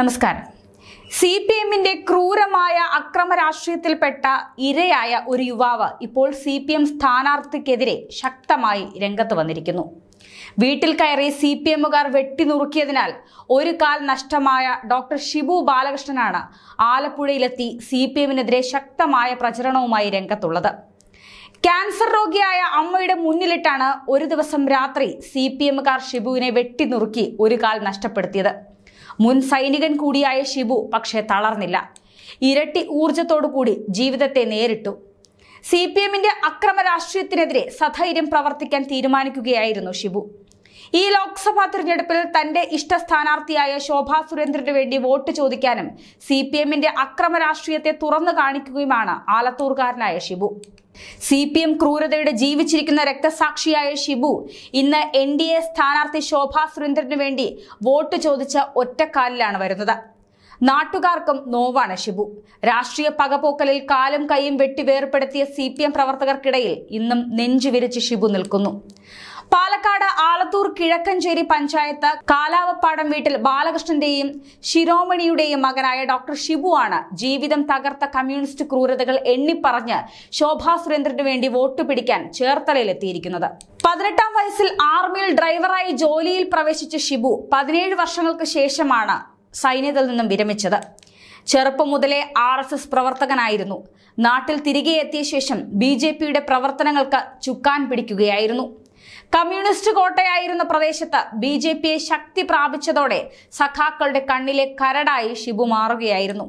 നമസ്കാരം. CPM-ന്റെ ക്രൂരമായ അക്രമ രാഷ്ട്രീയത്തിൽപ്പെട്ട ഇരയായ ഒരു യുവാവ് ഇപ്പോൾ CPM സ്ഥാനാർത്ഥിക്കെതിരെ ശക്തമായി രംഗത്ത് വന്നിരിക്കുന്നു. വീട്ടിൽ കയറി CPM-കാർ വെട്ടിനുറുക്കിയതിനാൽ ഒരു കാൽ നഷ്ടമായ ഡോക്ടർ ഷിബു ബാലകൃഷ്ണനാണ് ആലപ്പുഴയിലെത്തി CPM-നെതിരെ ശക്തമായ പ്രചരണവുമായി രംഗത്തുള്ളത്. ക്യാൻസർ രോഗിയായ അമ്മയുടെ മുന്നിലിട്ടാണ് ഒരു ദിവസം രാത്രി CPM-കാർ ഷിബുവിനെ വെട്ടിനുറുക്കി ഒരു കാൽ നഷ്ടപ്പെടുത്തിയത്. മുൻ സൈനികൻ കൂടിയായ ഷിബു പക്ഷേ തളർന്നില്ല. ഇരട്ടി ഊർജത്തോടുകൂടി ജീവിതത്തെ നേരിട്ടു. CPM-ന്റെ അക്രമ രാഷ്ട്രീയത്തിനെതിരെ സധൈര്യം പ്രവർത്തിക്കാൻ തീരുമാനിക്കുകയായിരുന്നു ഷിബു. ഈ ലോക്സഭാ തിരഞ്ഞെടുപ്പിൽ തന്റെ ഇഷ്ട സ്ഥാനാർത്ഥിയായ ശോഭാ സുരേന്ദ്രന് വേണ്ടി വോട്ട് ചോദിക്കാനും CPM-ന്റെ അക്രമ രാഷ്ട്രീയത്തെ തുറന്നു കാണിക്കുകയുമാണ് ആലത്തൂർക്കാരനായ ഷിബു. CPM ക്രൂരതയുടെ ജീവിച്ചിരിക്കുന്ന രക്തസാക്ഷിയായ ഷിബു ഇന്ന് NDA സ്ഥാനാർത്ഥി ശോഭാ സുരേന്ദ്രന് വേണ്ടി വോട്ട് ചോദിച്ച ഒറ്റക്കാലിലാണ് വരുന്നത്. നാട്ടുകാർക്കും നോവാണ് ഷിബു. രാഷ്ട്രീയ പകപോക്കലിൽ കാലും കൈയും വെട്ടി വേർപ്പെടുത്തിയ CPM പ്രവർത്തകർക്കിടയിൽ ഇന്നും നെഞ്ചുവിരിച്ച് ഷിബു നിൽക്കുന്നു. പാലക്കാട് ആലത്തൂർ കിഴക്കഞ്ചേരി പഞ്ചായത്ത് കാലാവപ്പാടം വീട്ടിൽ ബാലകൃഷ്ണന്റെയും ശിരോമണിയുടെയും മകനായ ഡോക്ടർ ഷിബു ആണ് ജീവിതം തകർത്ത കമ്മ്യൂണിസ്റ്റ് ക്രൂരതകൾ എണ്ണിപ്പറഞ്ഞ് ശോഭാ സുരേന്ദ്രന് വേണ്ടി വോട്ട് പിടിക്കാൻ ചേർത്തലയിലെത്തിയിരിക്കുന്നത്. 18-ാം വയസ്സിൽ ആർമിയിൽ ഡ്രൈവറായി ജോലിയിൽ പ്രവേശിച്ച ഷിബു 17 വർഷങ്ങൾക്ക് ശേഷമാണ് സൈന്യത്തിൽ നിന്നും വിരമിച്ചത്. ചെറുപ്പം മുതലേ RSS പ്രവർത്തകനായിരുന്നു. നാട്ടിൽ തിരികെ എത്തിയ ശേഷം BJP-യുടെ പ്രവർത്തനങ്ങൾക്ക് ചുക്കാൻ പിടിക്കുകയായിരുന്നു. കമ്മ്യൂണിസ്റ്റ് കോട്ടയായിരുന്ന പ്രദേശത്ത് BJP-യെ ശക്തി പ്രാപിച്ചതോടെ സഖാക്കളുടെ കണ്ണിലെ കരടായി ഷിബു മാറുകയായിരുന്നു.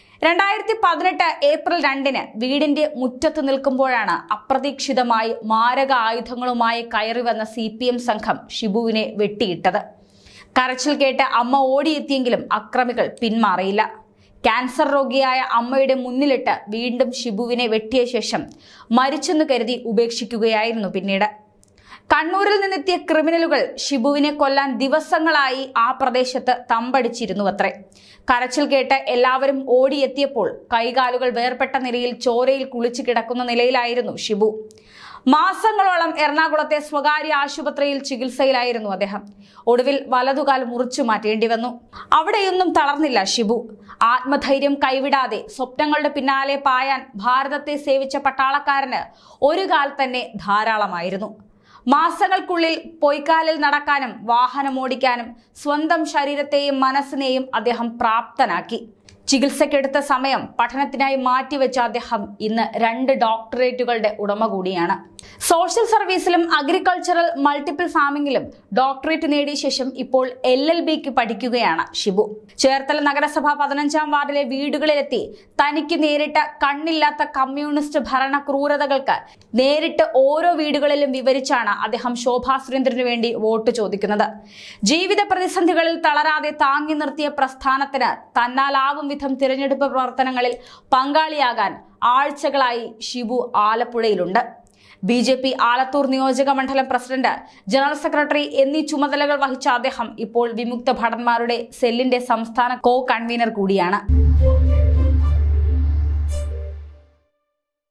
2018 ഏപ്രിൽ 2-ന് വീടിന്റെ മുറ്റത്ത് നിൽക്കുമ്പോഴാണ് അപ്രതീക്ഷിതമായി മാരക ആയുധങ്ങളുമായി കയറി വന്ന CPM സംഘം ഷിബുവിനെ വെട്ടിയിട്ടത്. കരച്ചിൽ കേട്ട് അമ്മ ഓടിയെത്തിയെങ്കിലും അക്രമികൾ പിന്മാറിയില്ല. ക്യാൻസർ രോഗിയായ അമ്മയുടെ മുന്നിലിട്ട് വീണ്ടും ഷിബുവിനെ വെട്ടിയ ശേഷം മരിച്ചെന്ന് കരുതി ഉപേക്ഷിക്കുകയായിരുന്നു. പിന്നീട് കണ്ണൂരിൽ നിന്നെത്തിയ ക്രിമിനലുകൾ ഷിബുവിനെ കൊല്ലാൻ ദിവസങ്ങളായി ആ പ്രദേശത്ത് തമ്പടിച്ചിരുന്നുവത്രേ. കരച്ചിൽ കേട്ട് എല്ലാവരും ഓടിയെത്തിയപ്പോൾ കൈകാലുകൾ വേർപെട്ട നിലയിൽ ചോരയിൽ കുളിച്ചു കിടക്കുന്ന നിലയിലായിരുന്നു ഷിബു. മാസങ്ങളോളം എറണാകുളത്തെ സ്വകാര്യ ആശുപത്രിയിൽ ചികിത്സയിലായിരുന്നു അദ്ദേഹം. ഒടുവിൽ വലതുകാൽ മുറിച്ചു മാറ്റേണ്ടി വന്നു. അവിടെയൊന്നും തളർന്നില്ല ഷിബു. ആത്മധൈര്യം കൈവിടാതെ സ്വപ്നങ്ങളുടെ പിന്നാലെ പായാൻ ഭാരതത്തെ സേവിച്ച പട്ടാളക്കാരന് ഒരു കാൽ തന്നെ ധാരാളമായിരുന്നു. മാസങ്ങൾക്കുള്ളിൽ പൊയ്ക്കാലിൽ നടക്കാനും വാഹനമോടിക്കാനും സ്വന്തം ശരീരത്തെയും മനസ്സിനെയും അദ്ദേഹം പ്രാപ്തനാക്കി. ചികിത്സക്കെടുത്ത സമയം പഠനത്തിനായി മാറ്റിവെച്ച അദ്ദേഹം ഇന്ന് 2 ഡോക്ടറേറ്റുകളുടെ ഉടമ കൂടിയാണ്. സോഷ്യൽ സർവീസിലും അഗ്രികൾച്ചറൽ മൾട്ടിപ്പിൾ ഫാമിംഗിലും ഡോക്ടറേറ്റ് നേടിയ ശേഷം ഇപ്പോൾ LLB-ക്ക് പഠിക്കുകയാണ് ഷിബു. ചേർത്തല നഗരസഭ 15-ാം വാർഡിലെ വീടുകളിലെത്തി തനിക്ക് നേരിട്ട കണ്ണില്ലാത്ത കമ്മ്യൂണിസ്റ്റ് ഭരണ ക്രൂരതകൾക്ക് നേരിട്ട് ഓരോ വീടുകളിലും വിവരിച്ചാണ് അദ്ദേഹം ശോഭാ സുരേന്ദ്രന് വേണ്ടി വോട്ട് ചോദിക്കുന്നത്. ജീവിത പ്രതിസന്ധികളിൽ തളരാതെ താങ്ങി നിർത്തിയ പ്രസ്ഥാനത്തിന് തന്നാലാവും വിധം തിരഞ്ഞെടുപ്പ് പ്രവർത്തനങ്ങളിൽ പങ്കാളിയാകാൻ ആഴ്ചകളായി ഷിബു ആലപ്പുഴയിലുണ്ട്. BJP ആലത്തൂർ നിയോജക മണ്ഡലം പ്രസിഡന്റ്, ജനറൽ സെക്രട്ടറി എന്നീ ചുമതലകൾ വഹിച്ച അദ്ദേഹം ഇപ്പോൾ വിമുക്ത ഭടന്മാരുടെ സെല്ലിന്റെ സംസ്ഥാന കൺവീനർ കൂടിയാണ്.